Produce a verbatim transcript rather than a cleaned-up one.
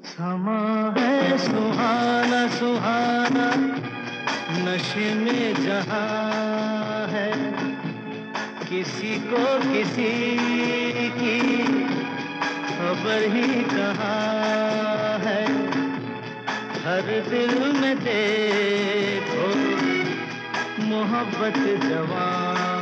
समा है सुहाना सुहाना, नशे में जहां है, किसी को किसी की खबर ही कहाँ है। हर दिल में देखो मोहब्बत जवां